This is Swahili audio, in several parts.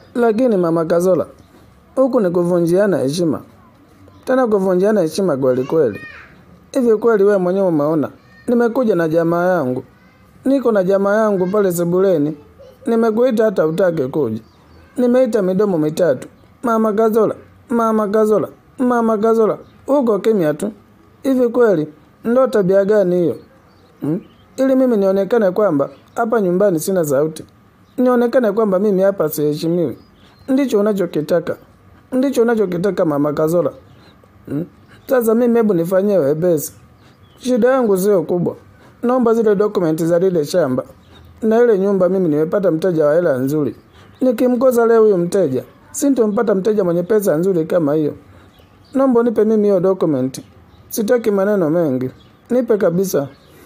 Lakini mama Kazola, huku ni kuvunjiana heshima. Tena kuvunjiana heshima kweli kweli. Hivi kweli wewe mwenyewe umeona? Nimekuja na jamaa yangu. Niko na jamaa yangu pale sebuleni. Nimekuita hata utake kuja. Nimeita midomo mitatu. Mama Kazola, mama Kazola, mama Kazola. Uko kimya tu. Hivi kweli ndo tabia gani hiyo? Ili mimi nionekane kwamba hapa nyumbani sina sauti. Nionekane kwamba mimi hapa siheshimiwi. Ndicho unachokitaka. Ndicho unachokitaka mama Kazola. Sasa mimi hebu nifanyie wepesi. Shida yangu sio kubwa. Naomba zile dokumenti za lile shamba. Na ile nyumba mimi nimepata mteja wa hela nzuri. Nikimkosa leo huyo mteja, sintompata mteja mwenye pesa nzuri kama hiyo. Naomba nipe mimi hiyo dokumenti. Sitaki maneno mengi. Nipe kabisa.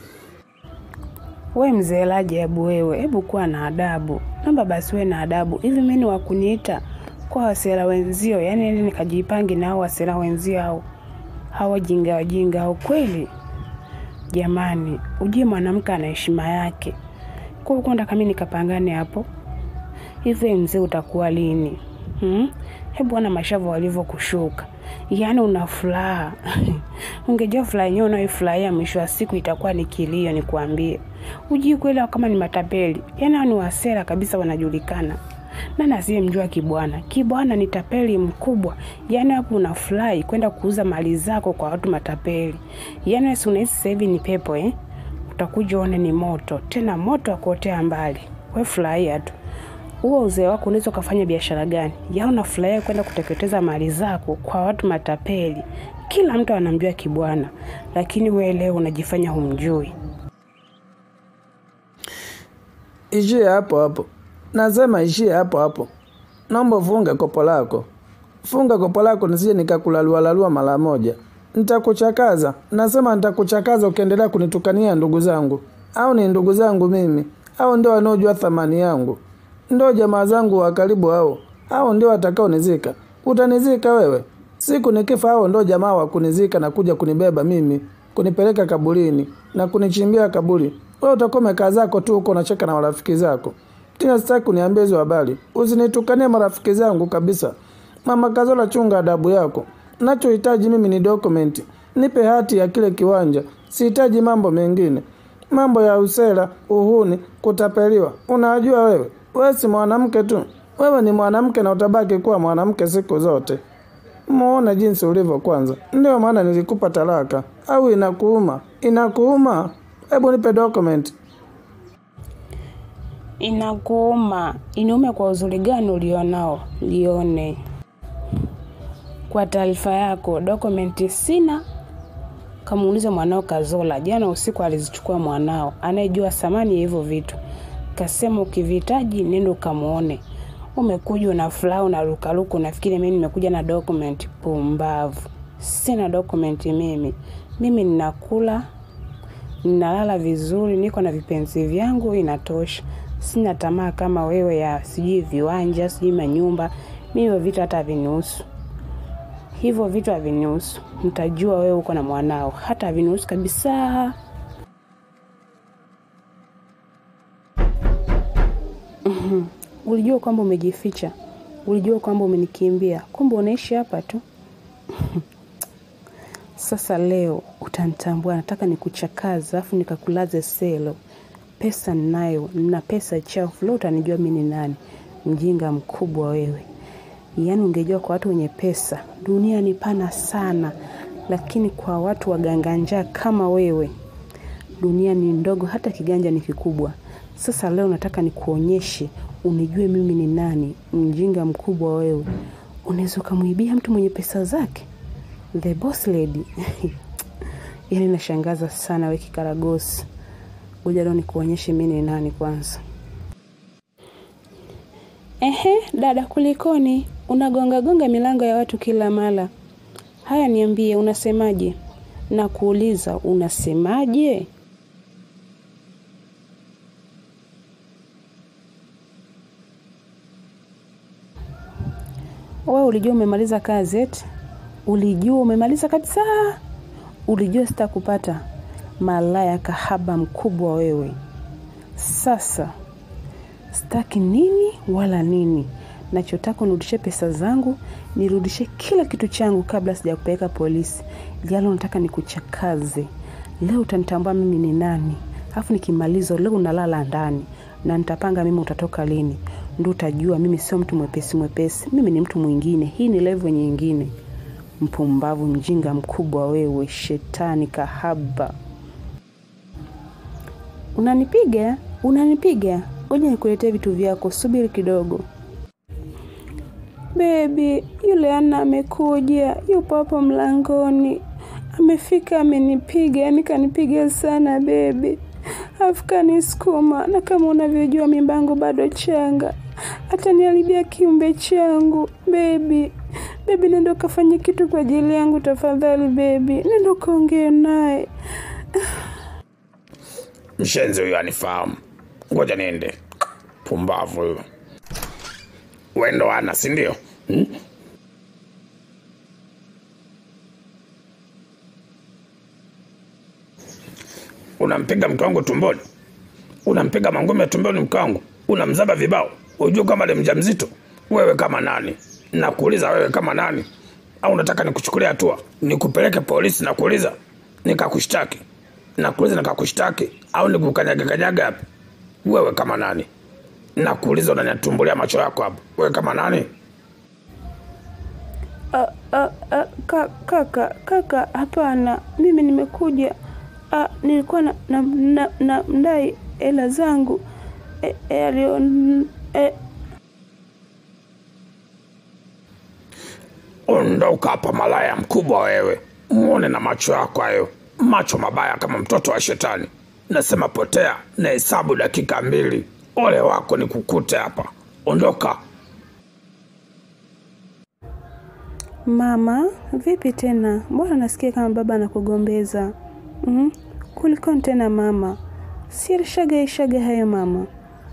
We mzee Rajabu wewe, hebu kuwa na adabu. Naomba basi we na adabu. Hivi mimi ni wakuniita kwa wasela wenzio, yani nili nikajipangi na hao wasela wenzio hao. Hawa jinga wajinga hao kweli. Jamani, ujie mwanamke ana heshima yake. Kwa kwenda kama nikapangane hapo. Hivi mzee utakuwa lini? Hebu ana mashavu walivyokushuka. Yaani una furaha. Ungejua furaha yenyewe unaifurahia mwisho wa siku itakuwa ni kilio nikwambie. Ujii kweli kama ni matapeli. Yaani ni wasela kabisa wanajulikana. Nani asiyemjua Kibwana? Kibwana ni tapeli mkubwa. Yaani hapo unafurahi kwenda kuuza mali zako kwa watu matapeli. Yaani wewe unahisi sasa hivi ni pepo Utakuja uone ni moto. Tena moto wa kuotea mbali. Wewe furahia tu. Huo uzee wako unaweza kufanya biashara gani? Yaani unafurahia kwenda kuteketeza mali zako kwa watu matapeli. Kila mtu anamjua Kibwana, lakini wewe leo unajifanya humjui. Ishie hapo hapo. Nasema ishie hapo hapo. Naomba funga kopo lako. Funga kopo lako nisije nikakulalua mara moja. Nitakuchakaza. Nasema nitakuchakaza ukiendelea kunitukania ndugu zangu. Au ni ndugu zangu mimi? Au ndio wanaojua thamani yangu? Ndio jamaa zangu wa karibu hao. Hao ndio watakao nizika. Utanizika wewe? Siku nikifa hao ndio jamaa wa kunizika na kuja kunibeba mimi, kunipeleka kaburini na kunichimbia kaburi. Wewe utakuwa umekaa zako tu huko unacheka na marafiki zako. Tena sitaki kuniambia hizo habari. Usinitukanie marafiki zangu kabisa. Mama Kazola, chunga adabu yako. Ninachohitaji mimi ni dokumenti. Nipe hati ya kile kiwanja. Sihitaji mambo mengine. Mambo ya usela, uhuni, kutapeliwa. Unajua wewe? Wewe si mwanamke tu. Wewe ni mwanamke na utabaki kuwa mwanamke siku zote. Muone jinsi ulivyo kwanza. Ndio maana nilikupa talaka. Au inakuuma? Inakuuma? Hebu nipe document. Inakuuma. Inume kwa uzuri gani ulionao? Lione. Kwa taarifa yako, dokumenti sina. Kamuuliza mwanao Kazola. Jana usiku alizichukua mwanao. Anayejua thamani ya hivyo vitu. Kasema ukivihitaji nenda kamuone. Umekuja na furaha na rukaruku nafikiri mimi nimekuja na document. Pumbavu. Sina document mimi. Mimi ninakula, ninalala vizuri, niko na vipenzi vyangu inatosha. Sina tamaa kama wewe ya sijui viwanja, sijui manyumba. Mimi vitu hata havinihusu. Hivyo vitu havinihusu. Mtajua wewe uko na mwanao. Hata havinihusu kabisa. Ulijua kwamba umejificha. Ulijua kwamba umenikimbia. Kumbe unaishi hapa tu. Sasa leo utanitambua. Nataka nikuchakaza afu nikakulaze selo. Pesa ninayo, nina pesa chafu. Leo utanijua mimi ni nani. Mjinga mkubwa wewe. Yaani ungejua kwa watu wenye pesa, dunia ni pana sana. Lakini kwa watu waganganja kama wewe, dunia ni ndogo, hata kiganja ni kikubwa. Sasa leo nataka nikuonyeshe, unijue mimi ni nani. Mjinga mkubwa wewe. Unaweza kumuibia mtu mwenye pesa zake? The boss lady. Yaani nashangaza sana wewe kikaragosi. Ngoja leo nikuonyeshe mimi ni nani kwanza. Dada kulikoni? Unagonga milango ya watu kila mara. Haya niambie unasemaje? Na kuuliza unasemaje? Wewe ulijua umemaliza kazi eti? Ulijua umemaliza kabisa? Ulijua sitakupata? Malaya kahaba mkubwa wewe. Sasa sitaki nini wala nini. Nachotaka nirudishe pesa zangu, nirudishe kila kitu changu kabla sijakupeleka polisi. Jalo nataka nikuchakaze. Leo utanitambua mimi ni nani. Alafu nikimaliza leo unalala ndani na nitapanga mimi utatoka lini. Ndio utajua mimi sio mtu mwepesi. Mimi ni mtu mwingine. Hii ni level nyingine. Mpumbavu, mjinga mkubwa wewe, shetani kahaba. Unanipiga? Ngoja nikuletee vitu vyako, subiri kidogo. Baby, yule Ana amekuja, yupo hapo mlangoni. Amefika amenipiga, yani kanipiga sana baby. Afika niskuma, na kama unavyojua mimba yangu bado changa. Ataniharibia kiumbe changu, baby. Baby, nenda kafanye kitu kwa ajili yangu tafadhali baby. Nenda kaongee naye. Mshenzi huyu anifahamu. Ngoja niende. Pumbavu huyu. Wewe ndo Ana, si ndio? Unampiga mke wangu tumboni? Unampiga mangome tumboni mke wangu? Unamzaba vibao? Unajua kama ni mjamzito? Wewe kama nani? Nakuuliza wewe kama nani? Au unataka nikuchukulie hatua? Nikupeleke polisi na kuuliza? Nikakushtaki. Nakuuliza nikakushtaki au nikukanyaga hapa? Wewe kama nani? Nakuuliza unanitumbulia macho yako hapo. Wewe kama nani? Kaka, hapana. Mimi nimekuja. Nilikuwa na mdai hela zangu. Ondoka hapa malaya mkubwa wewe. Muone na macho yako hayo. Macho mabaya kama mtoto wa shetani. Nasema potea na hesabu dakika 2. Ole wako ni kukute hapa. Ondoka. Mama, vipi tena? Mbona nasikia kama baba anakugombeza? Kulikoni tena mama? Sirishaga hayo mama.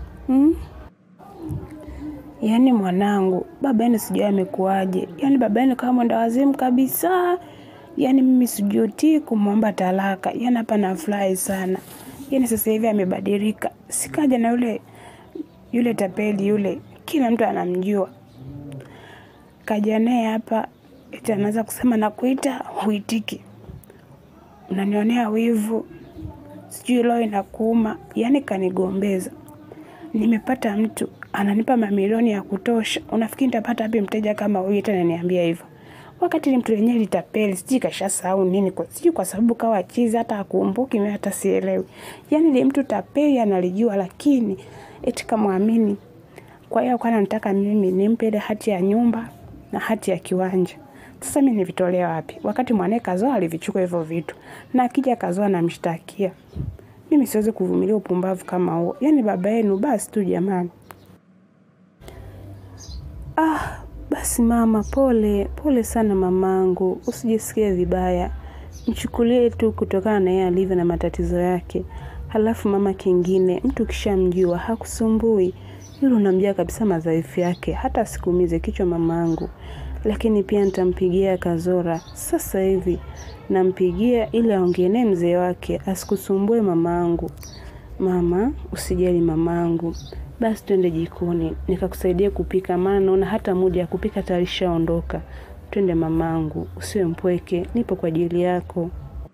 Yaani mwanangu, baba yenu sijui amekuaje. Yaani baba yenu kama mwenda wazimu kabisa. Yaani mimi sijuti kumwomba talaka. Yaani hapa nafurahi sana. Yaani sasa hivi amebadilika. Sikaja na yule tapeli yule. Kila mtu anamjua. Kaja naye hapa eti anaanza kusema nakuita huitiki. Unanionea wivu. Sijui leo inakuuma. Yaani kanigombeza. Nimepata mtu ananipa mamilioni ya kutosha. Unafikiri nitapata wapi mteja kama huyu tena ananiambia hivyo? Wakati ni mtu yenyewe litapeli, sijui kashasahau nini sijui kwa sababu kawa chizi hata hakumbuki mimi hata sielewi. Yaani ile mtu tapeli analijua lakini eti kamwamini. Kwa hiyo anataka mimi nimpe ile hati ya nyumba na hati ya kiwanja. Sasa mimi nivitolea wapi? Wakati mwanae kazoa alivichukua hivyo vitu. Na akija kazoa namshtakia. Mimi siwezi kuvumilia upumbavu kama huo. Yaani baba yenu basi tu jamani. Basi mama, pole sana mamangu. Usijisikie vibaya. Mchukulie tu kutokana na yeye alivyo na matatizo yake. Halafu mama kingine, mtu kishamjua hakusumbui. Yule unamjua kabisa madhaifu yake, hata sikuumize kichwa mamangu. Lakini pia nitampigia Kazora sasa hivi. Nampigia ili aongee naye mzee wake, asikusumbue mamangu. Mama, usijali mamangu. Basi twende jikoni, nikakusaidia kupika maana naona hata muda ya kupika tayari shaondoka. Twende mamangu, usiwe mpweke, nipo kwa ajili yako.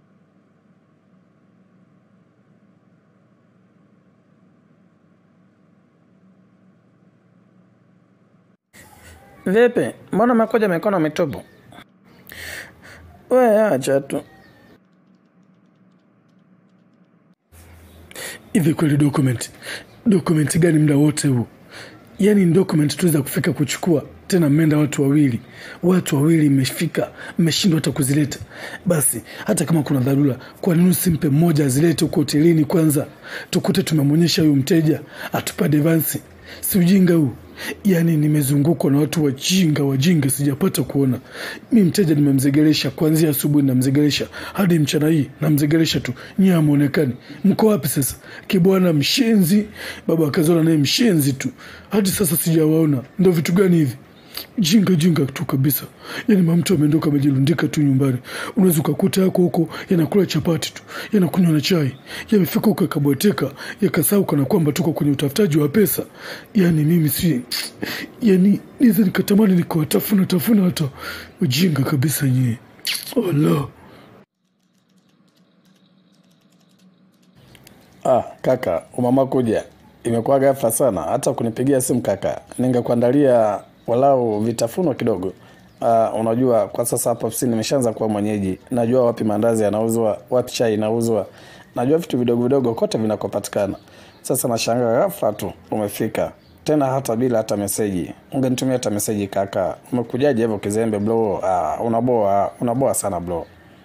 Vipi? Mbona umekuja mikono mitupu? Wewe acha tu. Hivi kweli document gani muda wote huu? Yaani document tuweza kufika kuchukua tena mmenda watu wawili imefika, mmeshindwa hata kuzileta. Basi hata kama kuna dharura, kwa nini usimpe mmoja azilete huko hotelini kwanza? Tukute tumemonyesha huyu mteja, atupe advance. Si ujinga huu. Yaani nimezungukwa na watu wajinga sijapata kuona. Mimi mteja nimemzegelesha kuanzia asubuhi namzegelesha hadi mchana hii namzegelesha tu. Nyie hamuonekani. Mko wapi sasa? Kibwana mshenzi, baba Kazora naye mshenzi tu. Hadi sasa sijawaona. Ndio vitu gani hivi? Jinga tu kabisa. Yaani mtu ameondoka amejilundika tu nyumbani. Unaweza kukuta yako huko yanakula chapati tu, yanakunywa na chai. Yamefika huko kabweteka, yakasahau kana kwamba tuko kwenye utafutaji wa pesa. Yaani mimi Yaani niza nikatamani nikawatafuna hata ujinga kabisa nyie. Allah. Kaka, umama kuja. Imekuwa ghafla sana hata kunipigia simu kaka. Ningekuandalia walau vitafunwa kidogo. Unajua kwa sasa hapa ofisini nimeshaanza kuwa mwenyeji. Najua wapi mandazi yanauzwa, wapi chai inauzwa. Najua vitu vidogo kote vinakopatikana. Sasa nashangaa ghafla tu umefika. Tena hata bila hata meseji. Ungenitumia hata meseji kaka. Umekujaje hivyo kizembe bro? Unaboa sana bro.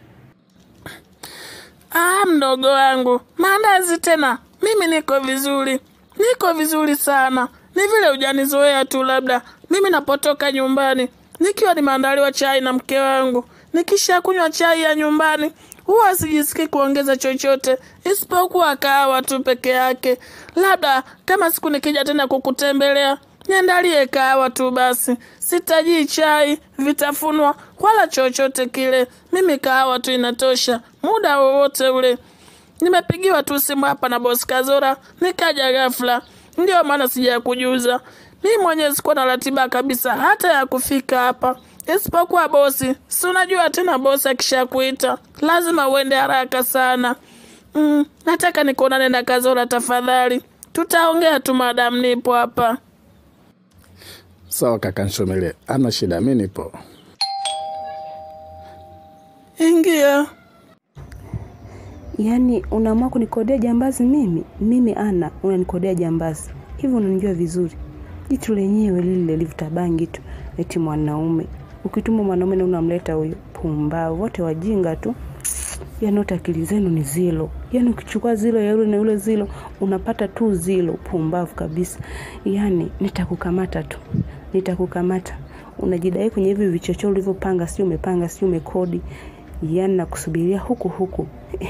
Mdogo wangu, mandazi tena. Mimi niko vizuri sana. Ni vile hujanizoea tu labda. Mimi napotoka nyumbani nikiwa nimeandaliwa chai na mke wangu. Nikisha kunywa chai ya nyumbani huwa sijisikii kuongeza chochote isipokuwa kahawa tu peke yake. Labda kama siku nikija tena kukutembelea, niandalie kahawa tu basi. Sitaji chai, vitafunwa wala chochote kile. Mimi kahawa tu inatosha muda wowote ule. Nimepigiwa tu simu hapa na boss Kazora, nikaja ghafla. Ndio maana sijakujuza. Mimi mwenyewe sikuwa na ratiba kabisa hata ya kufika hapa. Isipokuwa bosi, si unajua tena bosi akishakuita lazima uende haraka sana. Nataka nikuonane na Kazora tafadhali. Tutaongea tu madam nipo hapa. Sawa kaka Nshomele, hana shida, mimi nipo. Ingia. Yaani unaamua kunikodea jambazi mimi? Mimi Ana, unanikodea jambazi. Hivi unanijua vizuri. Jitu lenyewe lile livutabangi tu. Eti mwanaume. Ukituma mwanaume na unamleta huyo pumbavu, wote wajinga tu. Yaani akili zenu ni zilo. Yaani ukichukua zilo ya yule na yule zilo, unapata tu zilo, pumbavu kabisa. Yaani nitakukamata tu. Nitakukamata. Unajidai kwenye hivi vichochoro ulivyopanga, si umepanga, si umekodi. Yaani nakusubiria huku.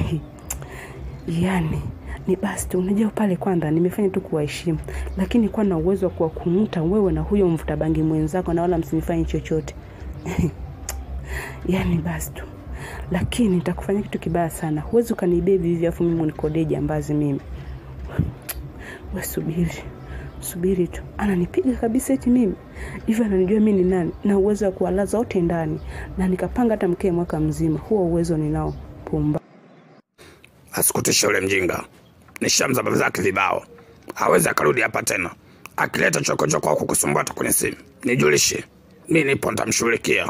Yaani ni basi tu unajua pale kwanza nimefanya tu kuwaheshimu, lakini kwa na uwezo wa kuwakumuta wewe na huyo mvuta bangi mwenzako na wala msinifanye chochote. Yaani basi tu. Lakini nitakufanya kitu kibaya sana. Huwezi ukanibebi hivi afu mimi unikodee jambazi mimi. Wewe subiri tu. Ananipiga kabisa eti mimi. Hivi ananijua mimi ni nani na uwezo wa kuwalaza wote ndani na nikapanga hata mkee mwaka mzima. Huo uwezo ninao, pumba. Asikutishe ule mjinga. Nishamza baba zake vibao. Hawezi akarudi hapa tena. Akileta chokochoko huko kukusumbua kwenye simu, nijulishe. Mimi nipo nitamshughulikia.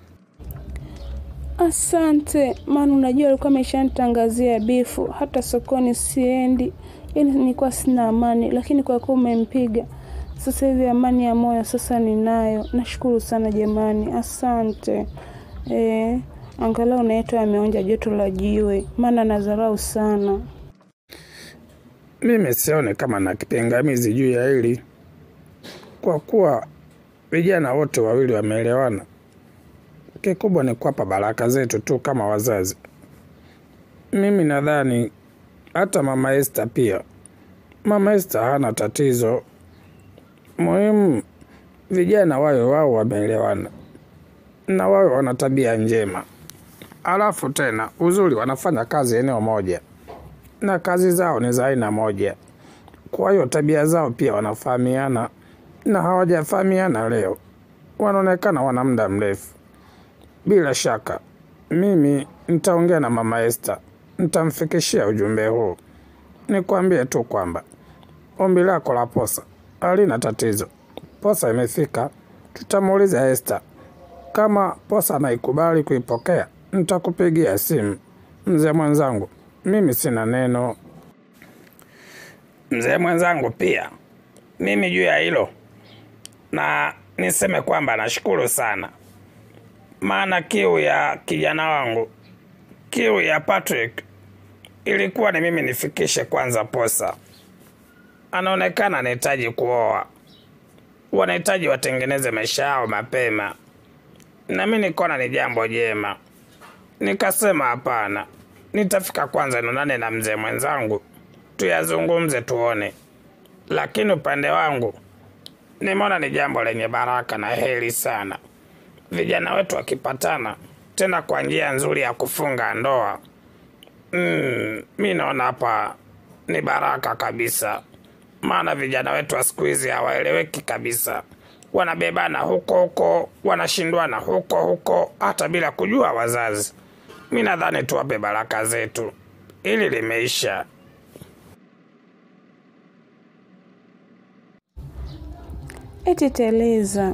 Asante, maana unajua alikuwa ameshanitangazia bifu, hata sokoni siendi. Yaani nilikuwa sina amani, lakini kwa kuwa umempiga, sasa hivi amani ya moyo sasa ninayo. Nashukuru sana jamani, asante. Angalau naeto ameonja joto la jiwe, maana nadharau sana. Mimi sione kama na kipingamizi juu ya hili. Kwa kuwa vijana wote wawili wameelewana. Kikubwa ni kuwapa baraka zetu tu kama wazazi. Mimi nadhani hata mama Esther pia. Mama Esther hana tatizo. Muhimu vijana wao wameelewana. Na wao wana tabia njema. Alafu tena uzuri wanafanya kazi eneo moja. Na kazi zao ni za aina moja. Kwa hiyo tabia zao pia wanafahamiana. Na hawajafahamiana leo. Wanaonekana wana muda mrefu. Bila shaka, mimi nitaongea na mama Esther. Nitamfikishia ujumbe huu. Nikwambie tu kwamba ombi lako la posa halina tatizo. Posa imefika. Tutamuuliza Esther. Kama posa anaikubali kuipokea, nitakupigia simu. Mzee mwenzangu, mimi sina neno. Mzee mwenzangu pia. Mimi juu ya hilo. Na niseme kwamba nashukuru sana. Maana kiu ya kijana wangu, kiu ya Patrick, ilikuwa ni mimi nifikishe kwanza posa. Anaonekana anahitaji kuoa. Wanahitaji watengeneze maisha yao mapema. Na mimi nikaona ni jambo jema. Nikasema hapana. Nitafika kwanza nionane na mzee mwenzangu. Tuyazungumze tuone. Lakini upande wangu, nimeona ni jambo lenye baraka na heri sana. Vijana wetu wakipatana tena kwa njia nzuri ya kufunga ndoa. Mimi naona hapa ni baraka kabisa. Maana vijana wetu wa siku hizi hawaeleweki kabisa. wanabebana huko huko, wanashindwana huko huko, hata bila kujua wazazi. Mimi nadhani tuwape baraka zetu, ili limeisha. Eti teleza.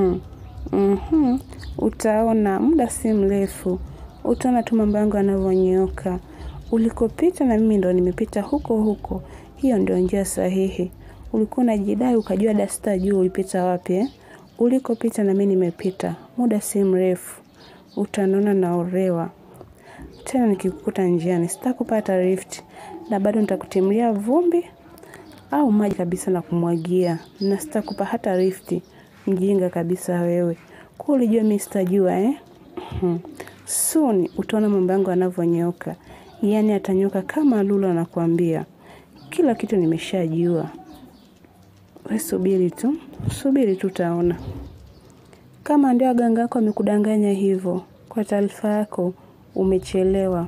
Utaona muda si mrefu. Utaona tu mambo yangu yanavyonyoka. Ulikopita na mimi ndo nimepita huko huko. Hiyo ndio njia sahihi. Ulikuwa unajidai ukajua dasta juu ulipita wapi Ulikopita na mimi nimepita. Muda si mrefu. Utaniona naolewa. Tena nikikukuta njiani sitakupata rift na bado nitakutimlia vumbi au maji kabisa na kumwagia. Na sitakupa hata rifti. Mjinga kabisa wewe. Kwa ulijua mimi sitajua Soon utaona mambo yangu yanavyonyoka. Yaani atanyoka kama lulu anakuambia. Kila kitu nimeshajua. Wewe subiri tu utaona. Kama ndio waganga wako wamekudanganya hivyo, kwa taarifa yako umechelewa.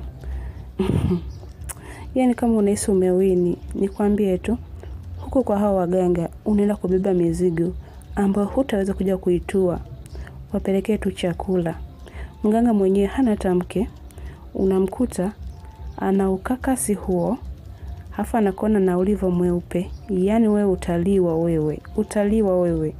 Yaani kama unahisi umewini, nikwambie tu, huko kwa hao waganga unaenda kubeba mizigo ambayo hutaweza kuja kuitua. Wapelekee tu chakula. Mganga mwenyewe hana tamke, unamkuta ana ukakasi huo, hafa anakuona na ulivo mweupe. Yaani wewe utaliwa wewe.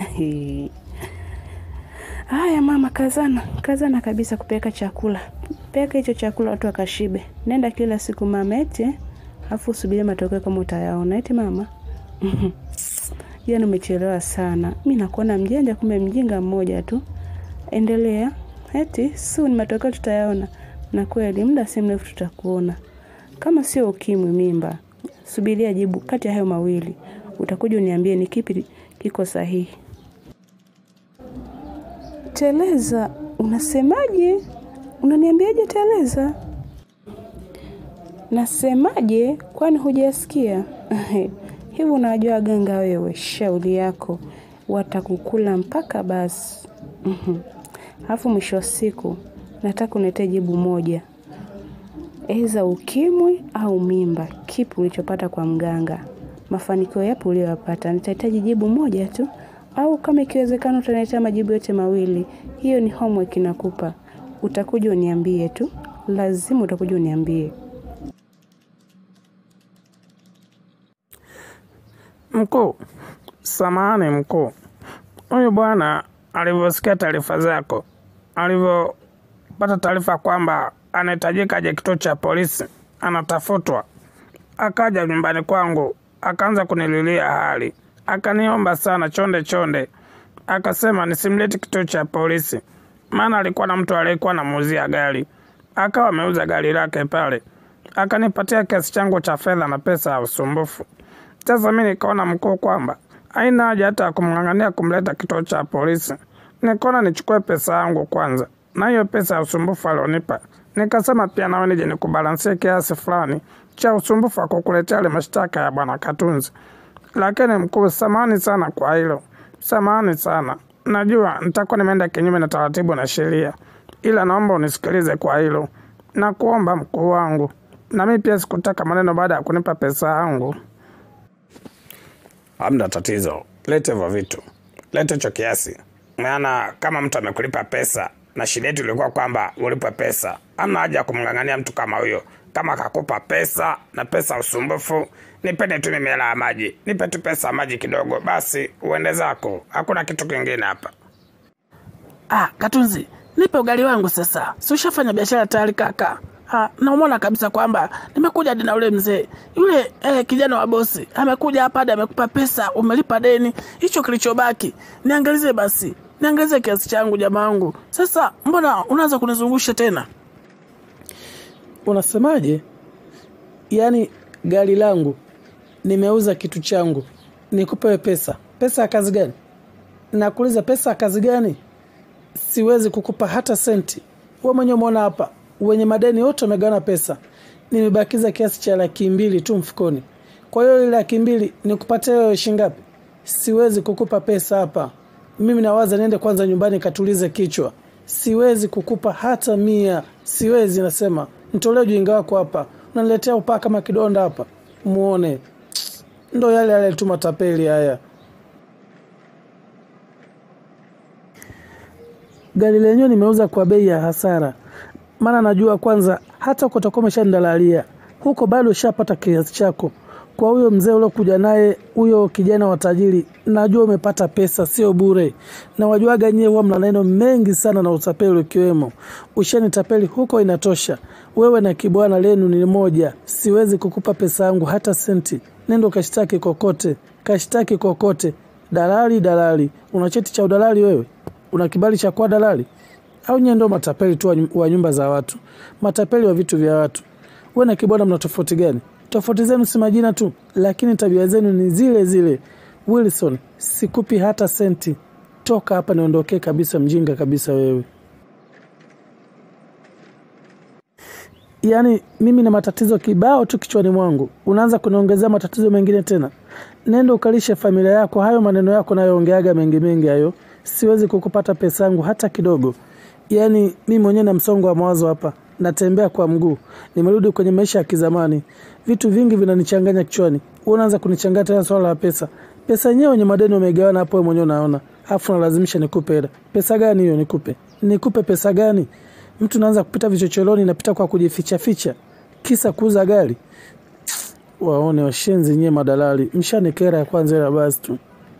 Haya mama, kazana kabisa kupeleka chakula. Peka hicho chakula watu wakashibe. Nenda kila siku mama eti, afu usubiri matokeo kama utayaona eti mama. Yaani umechelewa sana. Mimi nakuona mjanja kumbe mjinga mmoja tu. Endelea. Eti soon matokeo tutayaona. Na kweli muda si mrefu tutakuona. Kama sio ukimwi mimba, subiria jibu kati ya hayo mawili. Utakuja uniambie ni kipi kiko sahihi. Teleza, unasemaje? Unaniambiaje teleza? Nasemaje kwani hujasikia? Hivi unajua ganga wewe, shauri yako watakukula mpaka basi. Alafu mwisho wa siku nataka uniletee jibu moja. Eza ukimwi au mimba, kipi ulichopata kwa mganga? Mafanikio yapi uliyopata? Nitahitaji jibu moja tu. Au kama ikiwezekana utaniletea majibu yote mawili. Hiyo ni homework nakupa. Utakuja uniambie tu. Lazima utakuja uniambie. Mkuu, samahani mkuu. Huyu bwana alivyosikia taarifa zako, alivyopata taarifa kwamba anahitajika aje kituo cha polisi, anatafutwa, akaja nyumbani kwangu, akaanza kunililia hali. Akaniomba sana chonde. Akasema nisimlete kituo cha polisi. Maana alikuwa na mtu aliyekuwa anamuuzia gari. Akawa ameuza gari lake pale. Akanipatia kiasi changu cha fedha na pesa ya usumbufu. Sasa mimi nikaona mkuu kwamba haina haja hata kumng'ang'ania kumleta kituo cha polisi. Nikaona nichukue pesa yangu kwanza. Na hiyo pesa ya usumbufu alionipa, nikasema pia nawe nije nikubalansie kiasi fulani cha usumbufu wa kukuletea ile mashtaka ya bwana Katunzi. Lakini mkuu, samahani sana kwa hilo. Samahani sana. Najua nitakuwa nimeenda kinyume na taratibu na sheria. Ila naomba unisikilize kwa hilo. Na kuomba mkuu wangu. Na mimi pia sikutaka maneno baada ya kunipa pesa yangu. Hamna tatizo. Lete hivyo vitu. Lete hicho kiasi. Maana kama mtu amekulipa pesa na shida yetu ilikuwa kwamba ulipe pesa, hamna haja ya kumng'ang'ania mtu kama huyo. Kama akakupa pesa na pesa usumbufu, nipende tu mimi hela ya maji. Nipe tu pesa ya maji kidogo, basi uende zako. Hakuna kitu kingine hapa. Katunzi, nipe ugali wangu sasa. Si ushafanya biashara tayari kaka. Na umeona kabisa kwamba nimekuja hadi na ule mzee. Yule kijana wa bosi amekuja hapa hadi amekupa pesa, umelipa deni. Hicho kilichobaki niangalizie basi. Niangalizie kiasi changu jamaa wangu. Sasa mbona unaanza kunizungusha tena? Unasemaje? Yaani gari langu nimeuza kitu changu, nikupe pesa. Pesa ya kazi gani? Nakuuliza pesa ya kazi gani? Siwezi kukupa hata senti. Wewe mwenyewe umeona hapa, wenye madeni wote wamegawana pesa. Nimebakiza kiasi cha 200,000 tu mfukoni. Kwa hiyo ile 200,000 nikupatie wewe shilingi ngapi? Siwezi kukupa pesa hapa. Mimi nawaza niende kwanza nyumbani katulize kichwa. Siwezi kukupa hata 100. Siwezi, nasema. Nitolee ujinga wako hapa. Unaniletea upaka kama kidonda hapa. Muone. Ndo yale tu matapeli haya. Gari lenyewe nimeuza kwa bei ya hasara. Maana najua kwanza hata utakuwa umeshandalalia. Huko bado ushapata kiasi chako. Kwa huyo mzee uliokuja naye, huyo kijana wa tajiri, najua umepata pesa sio bure. Na wajuaga nyewe huwa mna maneno mengi sana na utapeli ukiwemo. Ushanitapeli huko inatosha. Wewe na kibwana lenu ni moja. Siwezi kukupa pesa yangu hata senti. Nenda kashtaki kokote. Kashtaki kokote. Dalali. Una cheti cha udalali wewe? Una kibali cha kuwa dalali? Au nyewe ndio matapeli tu wa nyumba za watu? Matapeli wa vitu vya watu. Wewe na kibwana mna tofauti gani? Tofauti zenu si majina tu, lakini tabia zenu ni zile zile. Wilson, sikupi hata senti. Toka hapa niondokee kabisa, mjinga kabisa wewe. Yaani mimi na matatizo kibao tu kichwani mwangu. Unaanza kuniongezea matatizo mengine tena. Nenda ukalishe familia yako, hayo maneno yako nayoongeaga mengi hayo. Siwezi kukupata pesa yangu hata kidogo. Yaani mimi mwenyewe na msongo wa mawazo hapa. Natembea kwa mguu. Nimerudi kwenye maisha ya kizamani. Vitu vingi vinanichanganya kichwani. Unaanza kunichanganya tena swala la pesa. Pesa yenyewe wenye madeni umegawana hapo wewe mwenyewe unaona. Afu nalazimisha nikupe hela. Pesa gani hiyo nikupe? Nikupe pesa gani? Mtu anaanza kupita vichochoroni napita kwa kujificha. Kisa kuuza gari. Waone washenzi nyewe madalali. Mshanikera ya kwanza ile basi tu.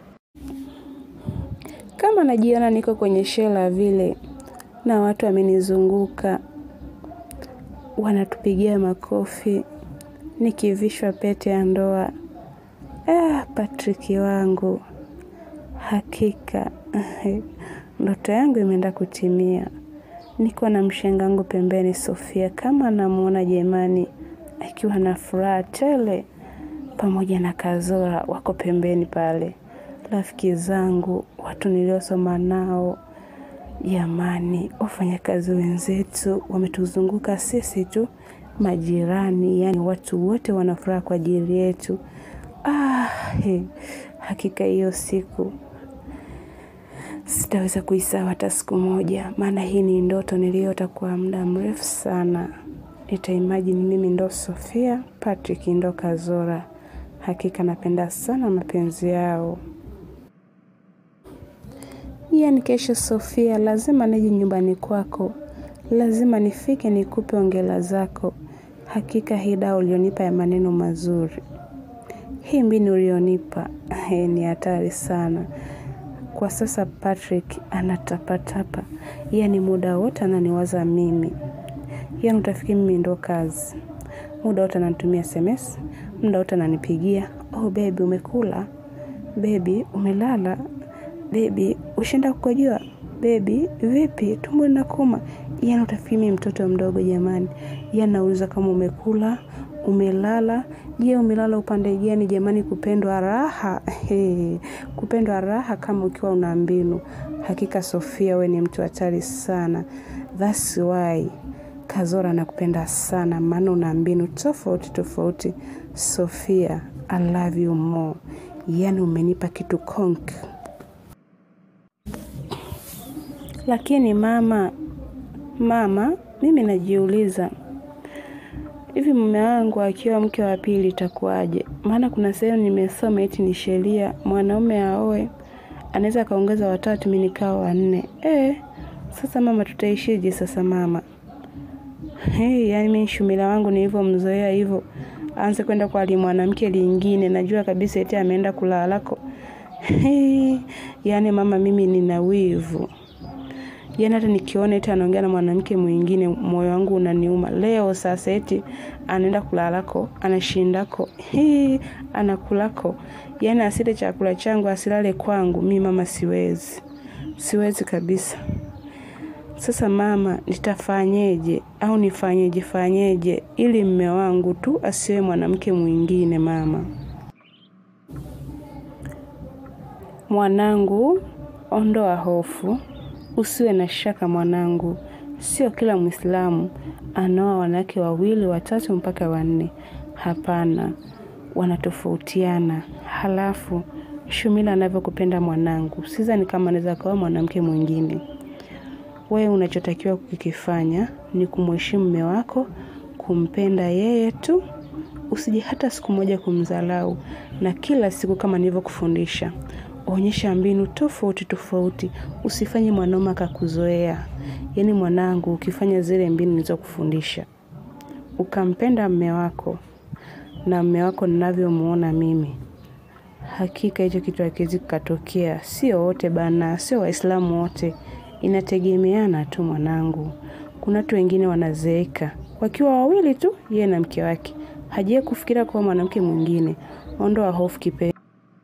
Kama najiona niko kwenye shela vile na watu wamenizunguka wanatupigia makofi nikivishwa pete ya ndoa. Patrick wangu, hakika ndoto yangu imeenda kutimia. Niko na mshenga wangu pembeni Sofia, kama namuona Jemani akiwa na furaha tele pamoja na Kazora wako pembeni pale. Rafiki zangu, watu niliosoma nao, jamani, wafanyakazi wenzetu wametuzunguka sisi tu, majirani, yani watu wote wanafuraha kwa ajili yetu. Hakika hiyo siku sitaweza kuisahau hata siku moja, maana hii ni ndoto niliyoota kwa muda mrefu sana. Nitaimagine mimi ndo Sofia, Patrick ndo Kazora. Hakika napenda sana mapenzi yao. Yani kesho Sofia, lazima nije nyumbani kwako. Lazima nifike nikupe ongela zako. Hakika hii dawa ulionipa ya maneno mazuri. Hii mbinu ulionipa ni hatari sana. Kwa sasa Patrick anatapatapa. Yani muda wote ananiwaza mimi. Yani utafikiri mimi ndo kazi. Muda wote ananitumia SMS. Muda wote ananipigia. Oh baby umekula? Baby umelala? Baby ushinda kukojua? Baby vipi tumbo linakuuma? Yani utafikiri mimi mtoto mdogo jamani. Yani nauliza kama umekula, umelala. Je, umelala upande gani jamani? Kupendwa raha. Kupendwa raha kama ukiwa una mbinu. Hakika Sofia wewe ni mtu hatari sana. That's why Kazora nakupenda sana, maana una mbinu tofauti. Sofia, I love you more. Yani umenipa kitu konk. Lakini mama, mimi najiuliza, hivi mume wangu akiwa mke wa pili itakuwaje? Maana kuna sehemu nimesoma eti ni sheria mwanaume aoe anaweza kaongeza watatu, mimi nikao 4. Sasa mama tutaishije sasa mama? Yani mimi shumila wangu nilivyomzoea hivyo, aanze kwenda kwa mwanamke lingine, najua kabisa eti ameenda kulalako. Yani mama mimi nina wivu. Yani hata nikiona eti anaongea na mwanamke mwingine moyo wangu unaniuma. Leo sasa eti anaenda kulalako, anashindako, anakulako. Yani asile chakula changu, asilale kwangu, mimi mama siwezi kabisa. Sasa mama nitafanyeje au nifanyeje ili mume wangu tu asiwe mwanamke mwingine mama? Mwanangu, ondoa hofu. Usiwe na shaka mwanangu. Sio kila Muislamu anaoa wanawake 2, 3 mpaka 4. Hapana. Wanatofautiana. Halafu Shumila anavyokupenda mwanangu, sidhani kama anaweza kuoa mwanamke mwingine. Wewe unachotakiwa kukifanya ni kumheshimu mume wako, kumpenda yeye tu, usije hata siku moja kumdharau, na kila siku kama nilivyokufundisha onyesha mbinu tofauti tofauti. Usifanye mwanaume akakuzoea. Yaani mwanangu, ukifanya zile mbinu nilizokufundisha, ukampenda mume wako na mume wako ninavyomuona mimi, hakika hicho kitu hakiwezi kutokea. Sio wote bana, sio Waislamu wote. Inategemeana tu mwanangu. Kuna watu wengine wanazeeka wakiwa wawili tu, yeye na mke wake. Hajawahi kufikiria kwa mwanamke mwingine. Ondoa hofu kipenzi.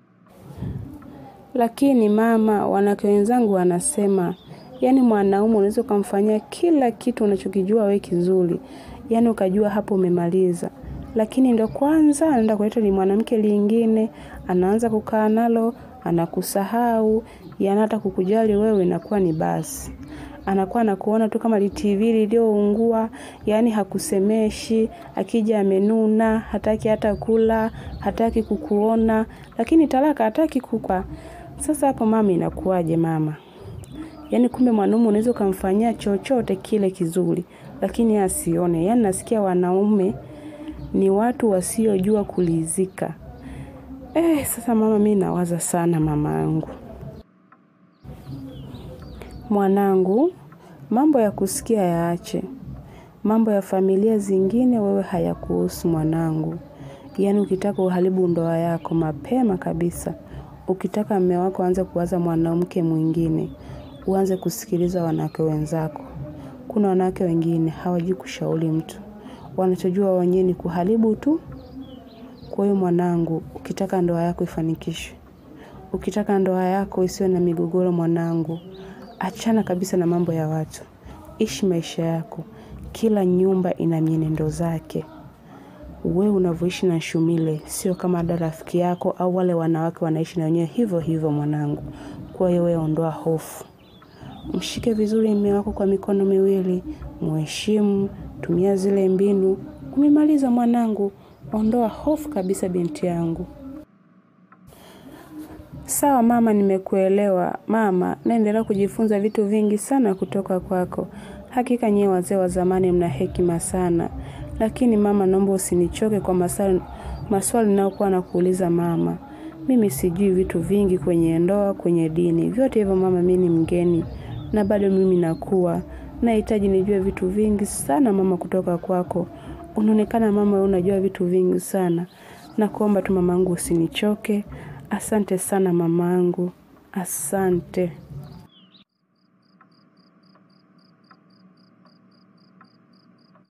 Lakini mama, wanawake wenzangu wanasema, yaani mwanaume unaweza kumfanyia kila kitu unachokijua wewe kizuri. Yaani ukajua hapo umemaliza. Lakini ndio kwanza anaenda kuleta ni mwanamke lingine, anaanza kukaa nalo, anakusahau, yaani hata kukujali wewe inakuwa ni basi. Anakuwa anakuona tu kama TV iliyoungua, yaani hakusemeshi, akija amenuna, hataki hata kula, hataki kukuona, lakini talaka hataki kukupa. Sasa hapo mama inakuwaje mama? Yaani kumbe mwanaume unaweza kumfanyia chochote kile kizuri, lakini asione. Yaani nasikia wanaume ni watu wasiojua kulizika. Sasa mama, mimi nawaza sana mamangu. Mwanangu, mambo ya kusikia yaache. Mambo ya familia zingine wewe hayakuhusu mwanangu. Yaani ukitaka uharibu ndoa yako mapema kabisa, ukitaka mume wako aanze kuwaza mwanamke mwingine, uanze kusikiliza wanawake wenzako. Kuna wanawake wengine hawajui kushauri mtu. Wanachojua wenyewe ni kuharibu tu. Kwa hiyo mwanangu, ukitaka ndoa yako ifanikishwe, ukitaka ndoa yako isiwe na migogoro mwanangu, achana kabisa na mambo ya watu. Ishi maisha yako. Kila nyumba ina mienendo zake. Wewe unavyoishi na Shumile sio kama rafiki yako au wale wanawake wanaishi na wenyewe hivyo hivyo mwanangu. Kwa hiyo wewe ondoa hofu. Mshike vizuri mume wako kwa mikono miwili, mheshimu, tumia zile mbinu. Umemaliza mwanangu, ondoa hofu kabisa binti yangu. Sawa mama, nimekuelewa. Mama, naendelea kujifunza vitu vingi sana kutoka kwako. Hakika nyewe wazee wa zamani mna hekima sana. Lakini mama, naomba usinichoke kwa maswali ninayokuwa nakuuliza mama. Mimi sijui vitu vingi kwenye ndoa, kwenye dini. Vyote hivyo mama, mimi ni mgeni na bado mimi nakuwa. Nahitaji nijue vitu vingi sana mama kutoka kwako. Unaonekana mama wewe unajua vitu vingi sana. Nakuomba tu mamangu usinichoke. Asante sana mamangu. Asante.